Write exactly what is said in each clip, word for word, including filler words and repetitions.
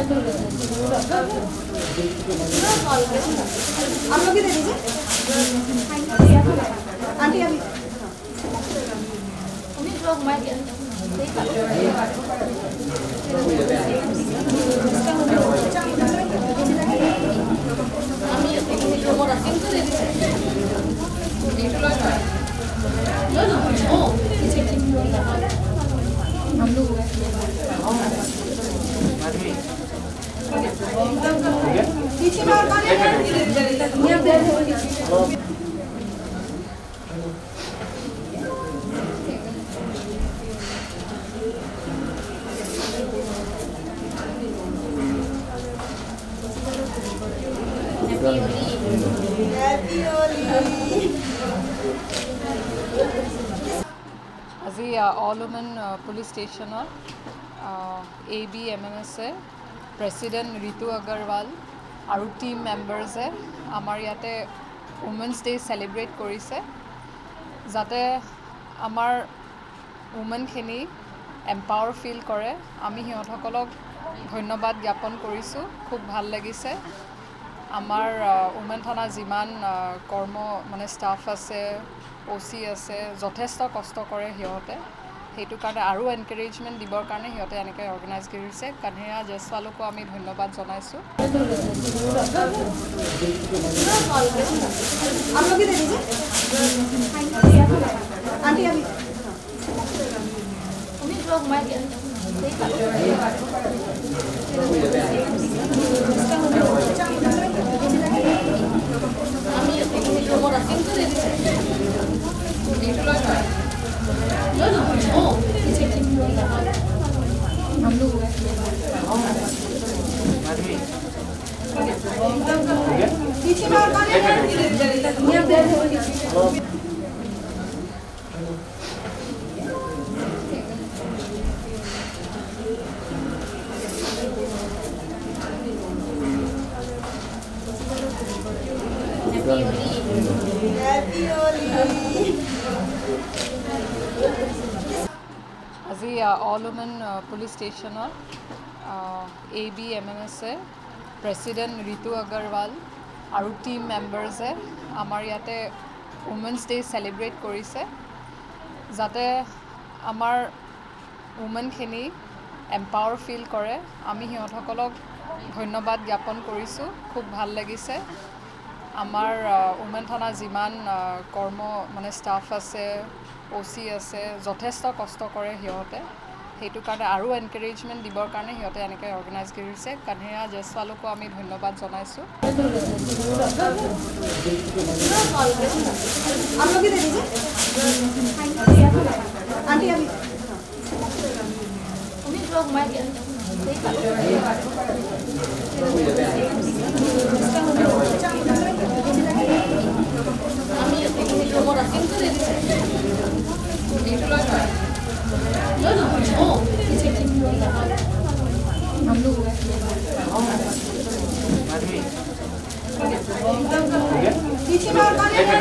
आप लोग ही दे दीजिए आंटी अभी पीछे में और कौन है? আজি অল ওমেন পুলিচ ষ্টেচনত এ বি এম এম এছে প্ৰেচিডেণ্ট ঋতু আগৰৱাল আৰু টিম মেম্বাৰ্ছে আমাৰ ইয়াতে উমেন্স ডে চেলিব্ৰেট কৰিছে যাতে আমাৰ উমেনখিনি এম্পাৱাৰ ফিল কৰে আমি সিহঁতসকলক ধন্যবাদ জ্ঞাপন কৰিছোঁ খুব ভাল লাগিছে আমাৰ উমেন থানা যিমান কৰ্ম মানে ষ্টাফ আছে অ' চি আছে যথেষ্ট কষ্ট কৰে সিহঁতে সেইটো কাৰণে আৰু এনকাৰেজমেণ্ট দিবৰ কাৰণে সিহঁতে এনেকৈ অৰ্গেনাইজ কৰিছে কানহেয়া জয়ছোৱালকো আমি ধন্যবাদ জনাইছোঁ आप लोग ही दे दीजिए आंटी अभी पीछे में और कौन है? আজি অল ওমেন পুলিচ ষ্টেচনত এ বি এম এম এছে প্ৰেচিডেণ্ট ঋতু আগৰৱাল আৰু টিম মেম্বাৰ্ছে আমাৰ ইয়াতে উমেন্স ডে চেলিব্ৰেট কৰিছে যাতে আমাৰ উমেনখিনি এম্পাৱাৰ ফিল কৰে আমি সিহঁতসকলক ধন্যবাদ জ্ঞাপন কৰিছোঁ খুব ভাল লাগিছে আমাৰ উমেন থানা যিমান কৰ্ম মানে ষ্টাফ আছে অ' চি আছে যথেষ্ট কষ্ট কৰে সিহঁতে সেইটো কাৰণে আৰু এনকাৰেজমেণ্ট দিবৰ কাৰণে সিহঁতে এনেকৈ অৰ্গেনাইজ কৰিছে কানহেয়া জয়ছোৱালকো আমি ধন্যবাদ জনাইছোঁ आप लोग ही दे दीजिए आंटी अभी पीछे में और कौन है?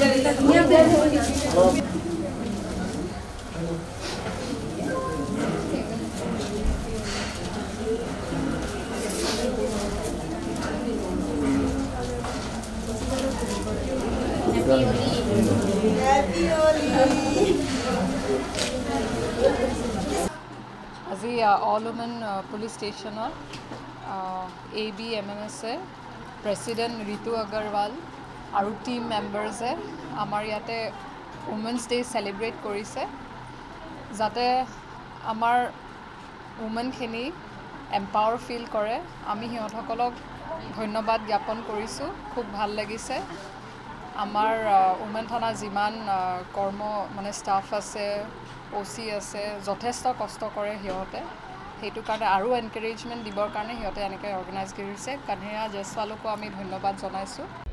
আজি অল ওমেন পুলিচ ষ্টেচনত এ বি এম এম এছে প্ৰেচিডেণ্ট ঋতু আগৰৱাল আৰু টিম মেম্বাৰ্ছে আমাৰ ইয়াতে উমেন্স ডে চেলিব্ৰেট কৰিছে যাতে আমাৰ উমেনখিনি এম্পাৱাৰ ফিল কৰে আমি সিহঁতসকলক ধন্যবাদ জ্ঞাপন কৰিছোঁ খুব ভাল লাগিছে আমাৰ উমেন থানা যিমান কৰ্ম মানে ষ্টাফ আছে অ' চি আছে যথেষ্ট কষ্ট কৰে সিহঁতে সেইটো কাৰণে আৰু এনকাৰেজমেণ্ট দিবৰ কাৰণে সিহঁতে এনেকৈ অৰ্গেনাইজ কৰিছে কানহেয়া জয়ছোৱালকো আমি ধন্যবাদ জনাইছোঁ